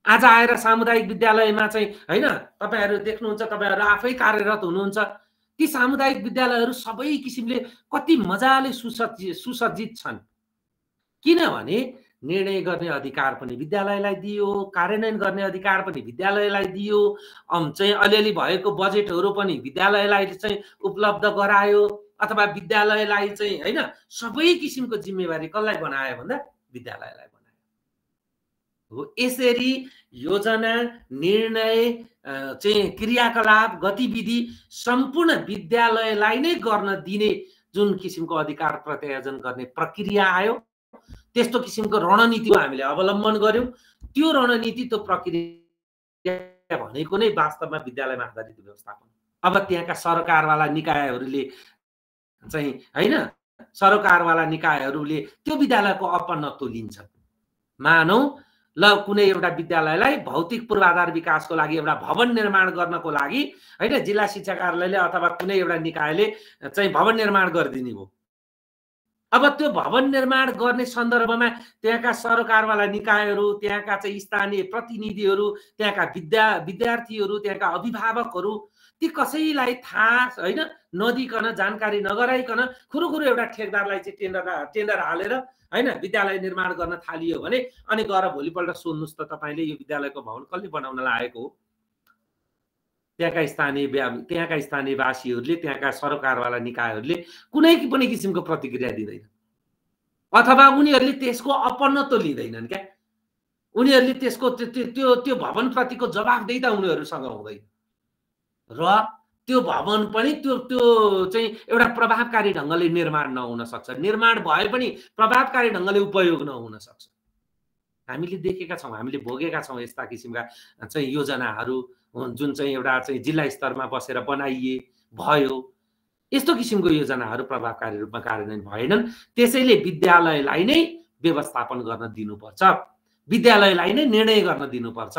आज आएर सामुदायिक विद्यालयमा चाहिँ हैन तपाईहरु देख्नुहुन्छ, तपाईहरु आफै कार्यरत हुनुहुन्छ, ती सामुदायिक विद्यालयहरू सबै किसिमले कति मजाले सुसज्जित छन्। किनभने निर्णय गर्ने अधिकार पनि विद्यालयलाई दियो, कार्यान्वयन गर्ने अधिकार पनि विद्यालयलाई दियो, चाहिँ अलिअलि भएको बजेटहरू पनि विद्यालयलाई चाहिँ उपलब्ध गरायो, अथवा विद्यालयलाई चाहिँ हैन सबै किसिमको जिम्मेवारी कसलाई बनायो भन्दा विद्यालयलाई बनायो हो। यसरी योजना, निर्णय चाहिँ क्रियाकलाप, गतिविधि सम्पूर्ण विद्यालयलाई नै गर्न दिने जुन किसिमको अधिकार प्रत्यायोजन गर्ने प्रक्रिया आयो, त्यस्तो किसिमको रणनीतिको हामीले अवलम्बन गर्यौं। त्यो रणनीति, त्यो प्रक्रिया भनेको नै वास्तवमा विद्यालयमा आधारित व्यवस्थापन। अब त्यहाँका सरकारवाला निकायहरूले चाहिँ हैन सरकारवाला निकायहरूले त्यो विद्यालयको अपनत्व लिन्छन्। मानौ ल कुनै एउटा विद्यालयलाई भौतिक पूर्वाधार विकासको लागि एउटा भवन निर्माण गर्नको लागि हैन जिल्ला शिक्षा कार्यालयले अथवा कुनै एउटा निकायले चाहिँ भवन निर्माण गरिदिने हो। अब त्यो भवन निर्माण गर्ने सन्दर्भमा त्यहाँका सरकारवाला निकायहरू, त्यहाँका चाहिँ स्थानीय प्रतिनिधिहरू, त्यहाँका विद्यार्थीहरू, त्यहाँका अभिभावकहरू, ती कसैलाई थाहा हैन नदिकन, जानकारी नगराइकन खुरुखुरु एउटा ठेकदारलाई चाहिँ टेन्डर हालेर हैन विद्यालय निर्माण गर्न थालियो भने अनि गएर भोलिपल्ट सोध्नुस् त तपाईले यो विद्यालयको भवन कसले बनाउन लागेको हो? त्यहाँका स्थानीयवासीहरूले, त्यहाँका सरकारवाला निकायहरूले कुनै पनि किसिमको प्रतिक्रिया दिँदैन, अथवा उनीहरूले त्यसको अपनत्व लिँदैनन् क्या। उनीहरूले त्यसको त्यो भवनप्रतिको जवाफदेहिता उनीहरूसँग हुँदैन र त्यो भवन पनि त्यो चाहिँ एउटा प्रभावकारी ढङ्गले निर्माण नहुन सक्छ। निर्माण भए पनि प्रभावकारी ढङ्गले उपयोग नहुन सक्छ। हामीले देखेका छौँ, हामीले भोगेका छौँ यस्ता किसिमका चाहिँ योजनाहरू जुन चाहिँ एउटा चाहिँ जिल्ला स्तरमा बसेर बनाइए भयो। यस्तो किसिमको योजनाहरू प्रभावकारी रूपमा कार्यान्वयन भएनन्। त्यसैले विद्यालयलाई नै व्यवस्थापन गर्न दिनुपर्छ, विद्यालयलाई नै निर्णय गर्न दिनुपर्छ।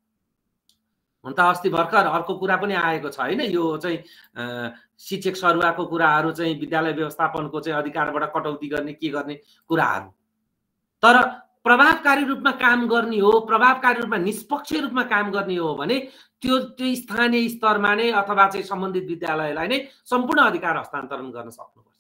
हुन त अस्ति भर्खर अर्को कुरा पनि आएको छ हैन, यो चाहिँ शिक्षक सरुवाको कुराहरू चाहिँ विद्यालय व्यवस्थापनको चाहिँ अधिकारबाट कटौती गर्ने के गर्ने कुराहरू। तर प्रभावकारी रूपमा काम गर्ने हो, प्रभावकारी रूपमा निष्पक्ष रूपमा काम गर्ने हो भने त्यो स्थानीय स्तरमा नै अथवा चाहिँ सम्बन्धित विद्यालयलाई नै सम्पूर्ण अधिकार हस्तान्तरण गर्न सक्नुपर्छ।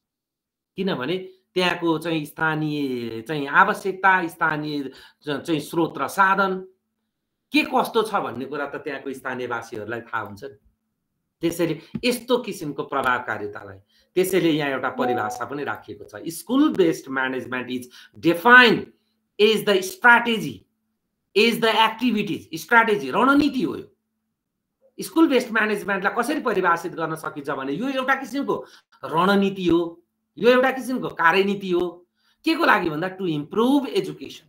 किनभने त्यहाँको चाहिँ स्थानीय चाहिँ आवश्यकता, स्थानीय चाहिँ स्रोत र साधन के कस्तो छ भन्ने कुरा त त्यहाँको स्थानीयवासीहरूलाई थाहा हुन्छ नि। त्यसैले यस्तो किसिमको प्रभावकारितालाई, त्यसैले यहाँ एउटा परिभाषा पनि राखिएको छ, school based management is defined as the strategy, as the activities. Strategy रणनीति हो यो। स्कुल बेस्ड म्यानेजमेन्टलाई कसरी परिभाषित गर्न सकिन्छ भने यो एउटा किसिमको रणनीति हो, यो एउटा किसिमको कार्यनीति हो। के को लागि भन्दा टु इम्प्रुभ एजुकेसन।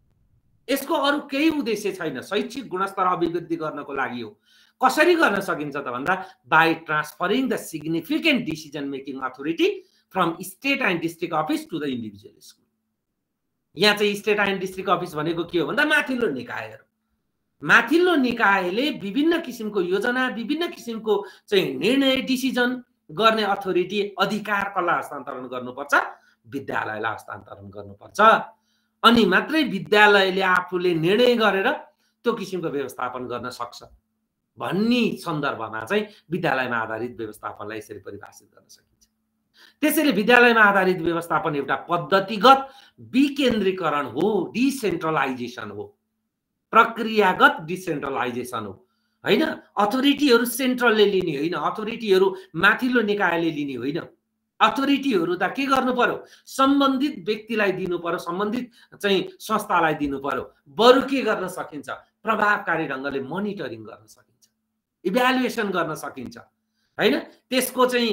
यसको अरु केही उद्देश्य छैन, शैक्षिक गुणस्तर अभिवृद्धि गर्नको लागि हो। कसरी गर्न सकिन्छ त भन्दा by transferring the significant decision making authority from state and district office to the individual school. यहाँ चाहिँ स्टेट एन्ड डिस्ट्रिक्ट अफिस भनेको के हो भन्दा माथिल्लो निकायहरू। माथिल्लो निकायले विभिन्न किसिमको योजना, विभिन्न किसिमको चाहिँ निर्णय, डिसिजन गर्ने अथोरिटी, अधिकार कसलाई हस्तान्तरण गर्नुपर्छ? विद्यालयलाई हस्तान्तरण गर्नुपर्छ। अनि मात्रै विद्यालयले आफूले निर्णय गरेर त्यो किसिमको व्यवस्थापन गर्न सक्छ भन्ने सन्दर्भमा चाहिँ विद्यालयमा आधारित व्यवस्थापनलाई यसरी परिभाषित गर्न सकिन्छ। त्यसैले विद्यालयमा आधारित व्यवस्थापन एउटा पद्धतिगत विकेन्द्रीकरण हो, डिसेन्ट्रलाइजेसन हो, प्रक्रियागत डिसेन्ट्रलाइजेसन हो हैन। अथोरिटीहरू सेन्ट्रलले लिने होइन, अथोरिटीहरू माथिल्लो निकायले लिने होइन। अथोरिटीहरू त के गर्नु पर्यो? सम्बन्धित व्यक्तिलाई दिनु पर्यो, सम्बन्धित चाहिँ संस्थालाई दिनु पर्यो। बरु के गर्न सकिन्छ? प्रभावकारी ढङ्गले मोनिटरिङ गर्न सकिन्छ, इभ्यालुएसन गर्न सकिन्छ हैन। त्यसको चाहिँ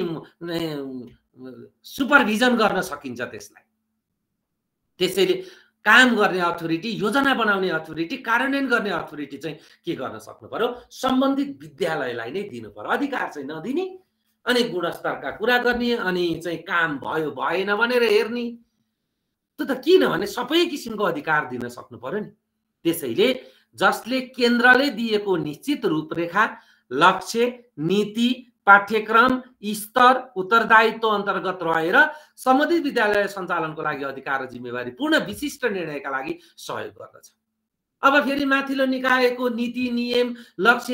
सुपरभिजन गर्न सकिन्छ त्यसलाई। त्यसैले काम गर्ने अथोरिटी, योजना बनाउने अथोरिटी, कार्यान्वयन गर्ने अथोरिटी चाहिँ के गर्न सक्नु पर्यो? सम्बन्धित विद्यालयलाई नै दिनु पर्यो। अधिकार चाहिँ नदिने, अनि गुणस्तरका कुरा गर्ने, अनि चाहिँ काम भयो भएन भनेर हेर्ने। त्यो त किन भने सबै किसिमको अधिकार दिन सक्नु पर्यो नि। त्यसैले जसले केन्द्रले दिएको निश्चित रूपरेखा, लक्ष्य, नीति, पाठ्यक्रम, स्तर, उत्तरदायित्व अन्तर्गत रहेर सम्बन्धित विद्यालय सञ्चालनको लागि अधिकार र जिम्मेवारी पूर्ण विशिष्ट निर्णयका लागि सहयोग गर्दछ। अब फेरि माथिल्लो निकायको नीति नियम लक्ष्य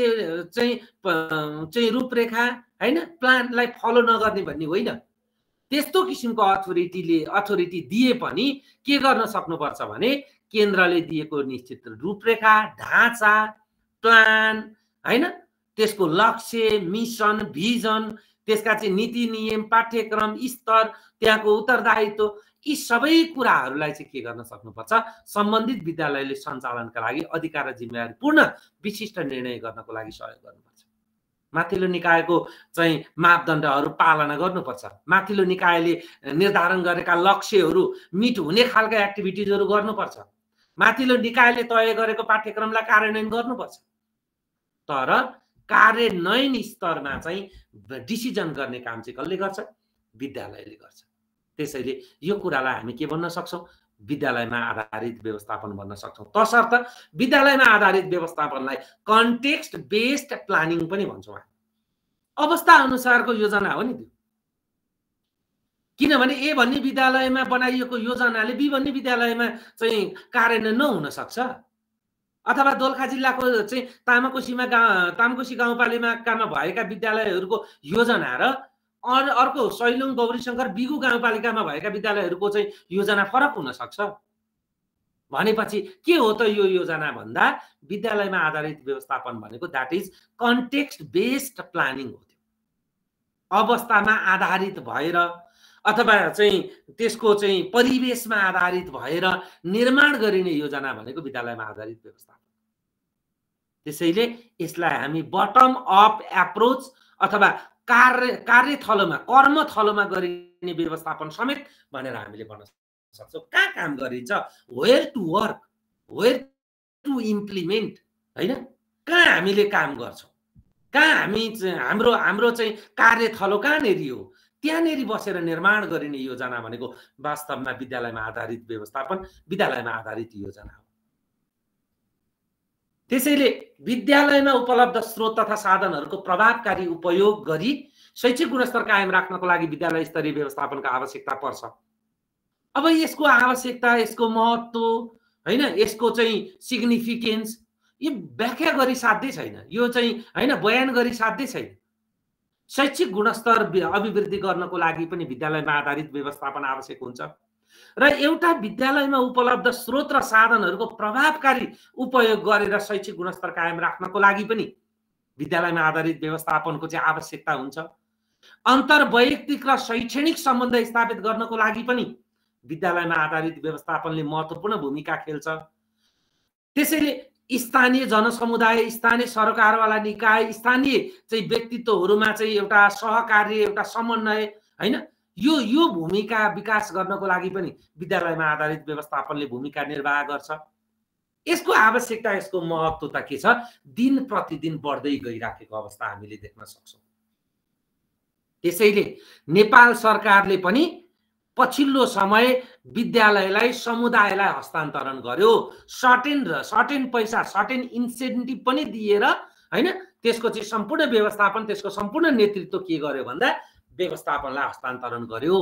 चाहिँ रूपरेखा हैन प्लानलाई फलो नगर्ने भन्ने होइन। त्यस्तो किसिमको अथोरिटी दिए पनि के गर्न सक्नुपर्छ भने केन्द्रले दिएको निश्चित रूपरेखा, ढाँचा, प्लान हैन त्यसको लक्ष्य, मिसन, भिजन, त्यसका चाहिँ नीति नियम, पाठ्यक्रम, स्तर, त्यहाँको उत्तरदायित्व यी सबै कुराहरूलाई चाहिँ के गर्न सक्नुपर्छ, सम्बन्धित विद्यालयले सञ्चालनका लागि अधिकार र जिम्मेवारीपूर्ण विशिष्ट निर्णय गर्नको लागि सहयोग गर्नुपर्छ। माथिल्लो निकायको चाहिँ मापदण्डहरू पालना गर्नुपर्छ। माथिल्लो निकायले निर्धारण गरेका लक्ष्यहरू मिट हुने खालका एक्टिभिटिजहरू गर्नुपर्छ। माथिल्लो निकायले तय गरेको पाठ्यक्रमलाई कार्यान्वयन गर्नुपर्छ। तर कार्यान्वयन स्तरमा चाहिँ डिसिजन गर्ने काम चाहिँ कसले गर्छ? विद्यालयले गर्छ। त्यसैले यो कुरालाई हामी के भन्न सक्छौँ? विद्यालयमा आधारित व्यवस्थापन भन्न सक्छौँ। तसर्थ विद्यालयमा आधारित व्यवस्थापनलाई कन्टेक्स्ट बेस्ड प्लानिङ पनि भन्छौँ हामी। अवस्था अनुसारको योजना हो नि त्यो। किनभने ए भन्ने विद्यालयमा बनाइएको योजनाले बी भन्ने विद्यालयमा चाहिँ कार्यान्वयन नहुन सक्छ। अथवा दोलखा जिल्लाको चाहिँ तामाकोशी गाउँपालिकामा भएका विद्यालयहरूको योजना र अर्को सैलुङ गौरीशङ्कर बिगु गाउँपालिकामा भएका विद्यालयहरूको चाहिँ योजना फरक हुन सक्छ। भनेपछि के हो त यो योजना भन्दा विद्यालयमा आधारित व्यवस्थापन भनेको that is context based planning हो। अवस्थामा आधारित भएर अथवा चाहिँ त्यसको चाहिँ परिवेशमा आधारित भएर निर्माण गरिने योजना भनेको विद्यालयमा आधारित व्यवस्थापन। त्यसैले यसलाई हामी बटम अप एप्रोच अथवा कार्यथलोमा कर्मथलोमा गरिने व्यवस्थापन समेत भनेर हामीले भन्न सक्छौँ। कहाँ काम गरिन्छ, where to work, where to implement हैन, कहाँ हामीले काम गर्छौँ, कहाँ हामी हाम्रो चाहिँ कार्यथलो कहाँनेरि हो, त्यहाँनेरि बसेर निर्माण गरिने योजना भनेको वास्तवमा विद्यालयमा आधारित व्यवस्थापन, विद्यालयमा आधारित योजना हो। त्यसैले विद्यालयमा उपलब्ध स्रोत तथा साधनहरूको प्रभावकारी उपयोग गरी शैक्षिक गुणस्तर कायम राख्नको लागि विद्यालय स्तरीय व्यवस्थापनको आवश्यकता पर्छ। अब यसको आवश्यकता, यसको महत्त्व हैन, यसको चाहिँ सिग्निफिकेन्स यो व्याख्या गरी साध्यै छैन, यो चाहिँ हैन बयान गरी साध्यै छैन। शैक्षिक गुणस्तर अभिवृद्धि गर्नको लागि पनि विद्यालयमा आधारित व्यवस्थापन आवश्यक हुन्छ र एउटा विद्यालयमा उपलब्ध स्रोत र साधनहरूको प्रभावकारी उपयोग गरेर शैक्षिक गुणस्तर कायम राख्नको लागि पनि विद्यालयमा आधारित व्यवस्थापनको चाहिँ आवश्यकता हुन्छ। अन्तर्वैयक्तिक र शैक्षणिक सम्बन्ध स्थापित गर्नको लागि पनि विद्यालयमा आधारित व्यवस्थापनले महत्त्वपूर्ण भूमिका खेल्छ। त्यसैले स्थानीय जनसमुदाय, स्थानीय सरकारवाला निकाय, स्थानीय चाहिँ व्यक्तित्वहरूमा चाहिँ एउटा सहकार्य, एउटा समन्वय हैन, यो भूमिका विकास गर्नको लागि पनि विद्यालयमा आधारित व्यवस्थापनले भूमिका निर्वाह गर्छ। यसको आवश्यकता, यसको महत्त्वता के छ, दिन प्रतिदिन बढ्दै गइराखेको अवस्था हामीले देख्न सक्छौँ। त्यसैले नेपाल सरकारले पनि पछिल्लो समय विद्यालयलाई समुदायलाई हस्तान्तरण गर्यो। सर्टेन पैसा, सर्टेन इन्सेन्टिभ पनि दिएर हैन, त्यसको चाहिँ सम्पूर्ण व्यवस्थापन, त्यसको सम्पूर्ण नेतृत्व के गर्यो भन्दा व्यवस्थापनलाई हस्तान्तरण गर्यो।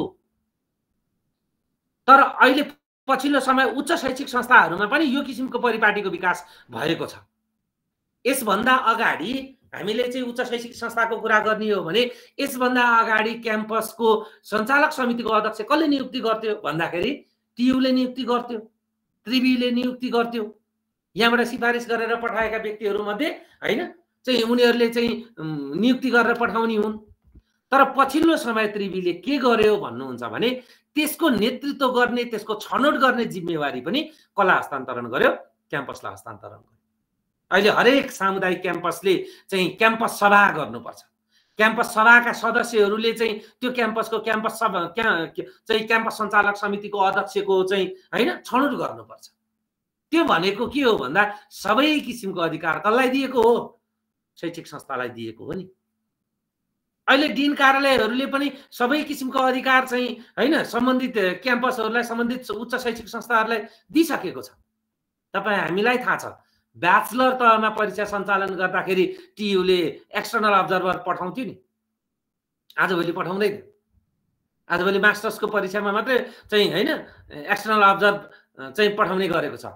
तर अहिले पछिल्लो समय उच्च शैक्षिक संस्थाहरूमा पनि यो किसिमको परिपाटीको विकास भएको छ। यसभन्दा अगाडि हामीले चाहिँ उच्च शैक्षिक संस्थाको कुरा गर्ने हो भने यसभन्दा अगाडि क्याम्पसको सञ्चालक समितिको अध्यक्ष कसले नियुक्ति गर्थ्यो भन्दाखेरि टियुले नियुक्ति गर्थ्यो, त्रिवीले नियुक्ति गर्थ्यो। यहाँबाट सिफारिस गरेर पठाएका व्यक्तिहरूमध्ये हैन चाहिँ उनीहरूले चाहिँ नियुक्ति गरेर पठाउने हुन्। तर पछिल्लो समय त्रिवीले के गर्यो भन्नुहुन्छ भने त्यसको नेतृत्व गर्ने, त्यसको छनौट गर्ने जिम्मेवारी पनि कसलाई हस्तान्तरण गर्यो? क्याम्पसलाई हस्तान्तरण गर्यो। अहिले हरेक सामुदायिक क्याम्पसले चाहिँ क्याम्पस सभा गर्नुपर्छ। क्याम्पस सभाका सदस्यहरूले चाहिँ त्यो क्याम्पसको क्याम्पस सञ्चालक समितिको अध्यक्षको चाहिँ हैन छनौट गर्नुपर्छ। त्यो भनेको के हो भन्दा सबै किसिमको अधिकार कसलाई दिएको हो? शैक्षिक संस्थालाई दिएको हो नि। अहिले डिन कार्यालयहरूले पनि सबै किसिमको अधिकार चाहिँ हैन सम्बन्धित क्याम्पसहरूलाई, सम्बन्धित उच्च शैक्षिक संस्थाहरूलाई दिइसकेको छ। तपाईँ हामीलाई थाहा छ, ब्याचलर तहमा परीक्षा सञ्चालन गर्दाखेरि टियुले एक्सटर्नल अब्जर्भर पठाउँथ्यो नि, आजभोलि पठाउँदैन। आजभोलि मास्टर्सको परीक्षामा मात्रै चाहिँ हैन एक्सटर्नल अब्जर्भ चाहिँ पठाउने गरेको छ।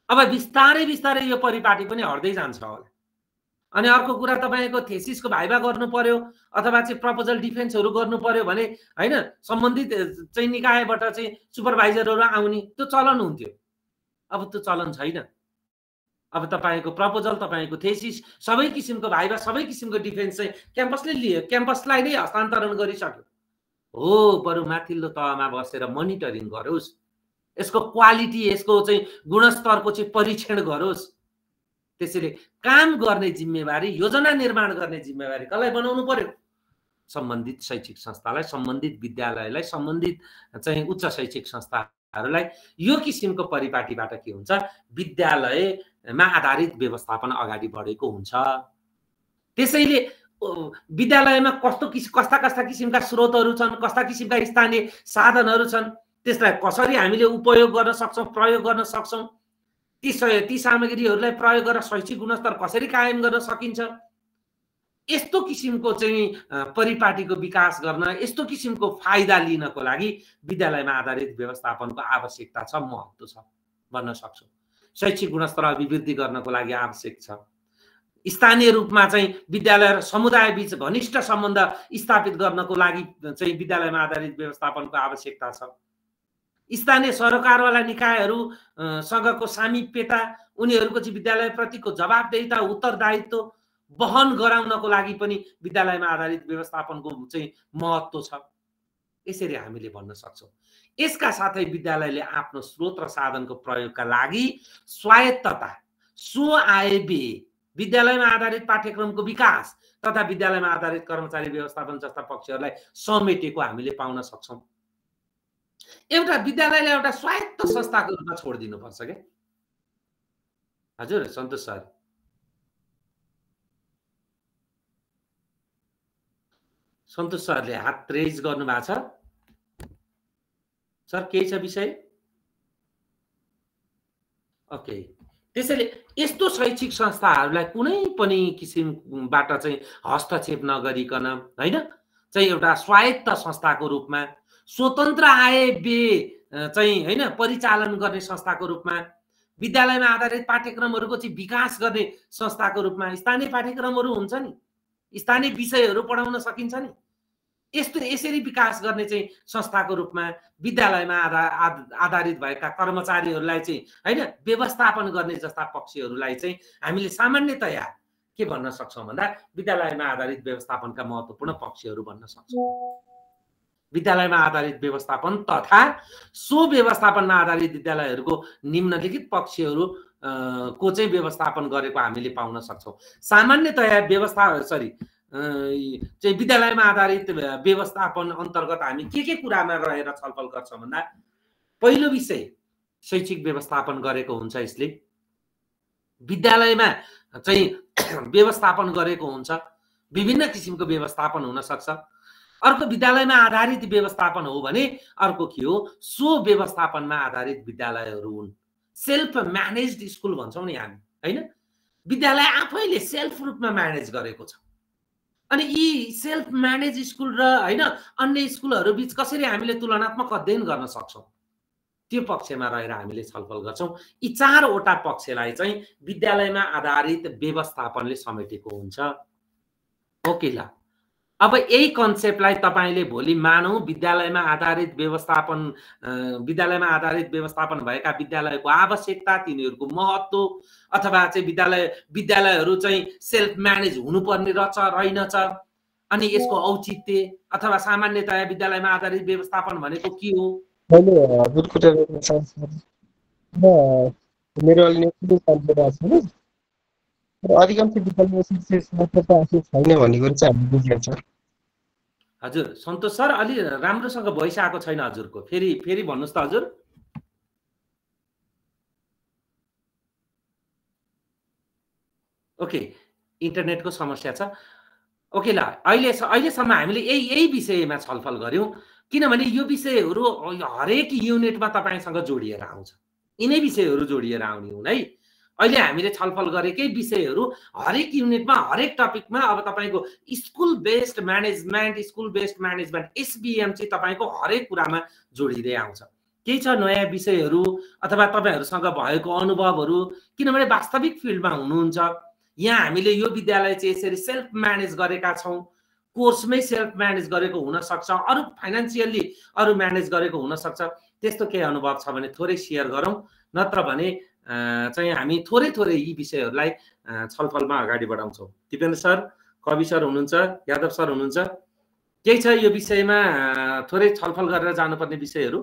अब बिस्तारै बिस्तारै यो परिपाटी पनि हट्दै जान्छ होला। अनि अर्को कुरा तपाईँको थेसिसको भाइभा गर्नु पर्यो अथवा चाहिँ प्रपोजल डिफेन्सहरू गर्नु पर्यो भने हैन सम्बन्धित चाहिँ निकायबाट चाहिँ सुपरभाइजरहरू आउने त्यो चलन हुन्थ्यो। अब त्यो चलन छैन। अब तपाईँको प्रपोजल तपाईँको थेसिस सबै किसिमको भाइभा सबै किसिमको डिफेन्स चाहिँ क्याम्पसले लिए, क्याम्पसलाई नै हस्तान्तरण गरिसक्यो। हो बरु माथिल्लो तहमा बसेर मोनिटरिङ गरोस्, यसको क्वालिटी यसको चाहिँ गुणस्तरको चाहिँ परीक्षण गरोस्। त्यसैले काम गर्ने जिम्मेवारी योजना निर्माण गर्ने जिम्मेवारी कसलाई बनाउनु पर्यो? सम्बन्धित शैक्षिक संस्थालाई, सम्बन्धित विद्यालयलाई, सम्बन्धित चाहिँ उच्च शैक्षिक संस्थाहरूलाई। यो किसिमको परिपाटीबाट के हुन्छ? विद्यालयमा आधारित व्यवस्थापन अगाडि बढेको हुन्छ। त्यसैले विद्यालयमा कस्ता कस्ता किसिमका स्रोतहरू छन्, कस्ता किसिमका स्थानीय साधनहरू छन्, त्यसलाई कसरी हामीले उपयोग गर्न सक्छौँ, प्रयोग गर्न सक्छौँ, ती सामग्रीहरूलाई प्रयोग गरेर शैक्षिक गुणस्तर कसरी कायम गर्न सकिन्छ, यस्तो किसिमको चाहिँ परिपाटीको विकास गर्न, यस्तो किसिमको फाइदा लिनको लागि विद्यालयमा आधारित व्यवस्थापनको आवश्यकता छ, महत्त्व छ भन्न सक्छौँ। शैक्षिक गुणस्तर अभिवृद्धि गर्नको लागि आवश्यक छ। स्थानीय रूपमा चाहिँ विद्यालय र समुदाय बीच घनिष्ठ सम्बन्ध स्थापित गर्नको लागि चाहिँ विद्यालयमा आधारित व्यवस्थापनको आवश्यकता छ। स्थानीय सरकारवाला निकायहरूसँगको सामिप्यता, उनीहरूको चाहिँ विद्यालयप्रतिको जवाबदेहिता, उत्तरदायित्व वहन गराउनको लागि पनि विद्यालयमा आधारित व्यवस्थापनको चाहिँ महत्त्व छ। यसरी हामीले भन्न सक्छौँ। यसका साथै विद्यालयले आफ्नो स्रोत र साधनको प्रयोगका लागि स्वायत्तता, स्वआयव्यय, विद्यालयमा आधारित पाठ्यक्रमको विकास तथा विद्यालयमा आधारित कर्मचारी व्यवस्थापन जस्ता पक्षहरूलाई समेटेको हामीले पाउन सक्छौँ। एउटा विद्यालयले एउटा स्वायत्त संस्थाको रूपमा छोडिदिनुपर्छ क्या। हजुर सन्तोष सर, सन्तोष सरले हात रेज गर्नु भएको छ। सर केही छ विषय? ओके। त्यसैले यस्तो शैक्षिक संस्थाहरूलाई कुनै पनि किसिमबाट चाहिँ हस्तक्षेप नगरिकन हैन चाहिँ एउटा स्वायत्त संस्थाको रूपमा, स्वतन्त्र आयव्यय चाहिँ हैन परिचालन गर्ने संस्थाको रूपमा, विद्यालयमा आधारित पाठ्यक्रमहरूको चाहिँ विकास गर्ने संस्थाको रूपमा, स्थानीय पाठ्यक्रमहरू हुन्छ नि, स्थानीय विषयहरू पढाउन सकिन्छ नि, यसरी विकास गर्ने चाहिँ संस्थाको रूपमा विद्यालयमा आधारित भएका कर्मचारीहरूलाई चाहिँ हैन व्यवस्थापन गर्ने जस्ता पक्षहरूलाई चाहिँ हामीले सामान्यतया के भन्न सक्छौँ भन्दा विद्यालयमा आधारित व्यवस्थापनका महत्त्वपूर्ण पक्षहरू भन्न सक्छौँ। विद्यालयमा आधारित व्यवस्थापन तथा सो व्यवस्थापनमा आधारित विद्यालयहरूको निम्नलिखित पक्षहरू को चाहिँ व्यवस्थापन गरेको हामीले पाउन सक्छौँ। सामान्यतया चाहिँ विद्यालयमा आधारित व्यवस्थापन अन्तर्गत हामी के कुरामा रहेर छलफल गर्छौँ भन्दा पहिलो विषय शैक्षिक व्यवस्थापन गरेको हुन्छ। यसले विद्यालयमा चाहिँ व्यवस्थापन गरेको हुन्छ, विभिन्न किसिमको व्यवस्थापन हुन सक्छ। अर्को विद्यालयमा आधारित व्यवस्थापन हो भने अर्को के हो? सो व्यवस्थापनमा आधारित विद्यालयहरू हुन्। सेल्फ म्यानेज्ड स्कुल भन्छौँ नि हामी हैन, विद्यालय आफैले सेल्फ रूपमा म्यानेज गरेको छ। अनि यी सेल्फ म्यानेज स्कुल र हैन अन्य स्कुलहरू बीच कसरी हामीले तुलनात्मक अध्ययन गर्न सक्छौँ त्यो पक्षमा रहेर हामीले छलफल गर्छौँ। यी चारवटा पक्षलाई चाहिँ विद्यालयमा आधारित व्यवस्थापनले समेटेको हुन्छ। ओके ल, अब यही कन्सेप्टलाई तपाईले भोलि मानौ विद्यालयमा आधारित व्यवस्थापन भएका विद्यालयको आवश्यकता, तिनीहरूको महत्त्व अथवा चाहिँ विद्यालयहरू चाहिँ सेल्फ म्यानेज हुनुपर्ने रहेछ रहेनछ, अनि यसको औचित्य अथवा सामान्यतया विद्यालयमा आधारित व्यवस्थापन भनेको के हो? मैले हजुरको मेरो अधिकांश विद्यालयमा छैन भन्ने कुरो चाहिँ हामी बुझिन्छ। हजुर सन्तोष सर, अलि राम्रोसँग भोइस आएको छैन हजुरको, फेरि भन्नुहोस् त हजुर। ओके, इन्टरनेटको समस्या छ। ओके ल, अहिलेसम्म हामीले यही विषयमा छलफल गर्यौं, किनभने यो विषयहरू हरेक युनिटमा तपाईसँग जोडिएर आउँछ। यिनै विषयहरू जोडिएर आउने हुन् है। अहिले हामीले छलफल गरेकै विषयहरू हरेक युनिटमा हरेक टपिकमा अब तपाईको स्कुल बेस्ड म्यानेजमेन्ट SBM चाहिँ तपाईको हरेक कुरामा जोडिँदै आउँछ। केही छ नयाँ विषयहरू अथवा तपाईहरुसँग भएको अनुभवहरू, किनभने वास्तविक फिल्डमा हुनुहुन्छ। यहाँ हामीले यो विद्यालय चाहिँ यसरी सेल्फ म्यानेज गरेका छौं, कोर्समै सेल्फ म्यानेज गरेको हुन सक्छ, अरु फाइनान्शियली अरु म्यानेज गरेको हुन सक्छ। त्यस्तो केही अनुभव छ भने थोरै शेयर गरौँ, नत्र भने चाहिँ हामी थोरै थोरै यी विषयहरूलाई छलफलमा अगाडि बढाउँछौँ। दिपेन्द्र सर, कवि सर हुनुहुन्छ, यादव सर हुनुहुन्छ, केही छ यो विषयमा थोरै छलफल गरेर जानुपर्ने विषयहरू?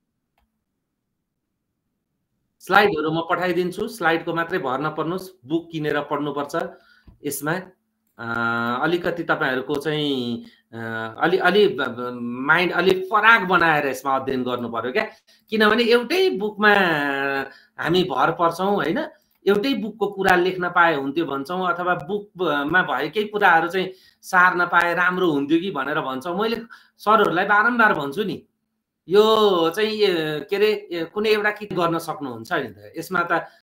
स्लाइडहरू म पठाइदिन्छु, स्लाइडको मात्रै भर नपर्नुस्, बुक किनेर पढ्नुपर्छ। यसमा अलिकति तपाईहरुको चाहिँ अलि माइन्ड अलि फराक बनाएर यसमा अध्ययन गर्नु पर्यो क्या, किनभने एउटै बुकमा हामी भर पर्छौं हैन, एउटै बुकको कुरा लेख्न पाए हुन्थ्यो भन्छौं, अथवा बुकमा भएकै कुराहरू चाहिँ सार्न पाए राम्रो हुन्थ्यो कि भनेर भन्छौं। मैले सरहरूलाई बारम्बार भन्छु नि, यो चाहिँ के रे कुनै एउटा के गर्न सक्नुहुन्छ नि त, यसमा त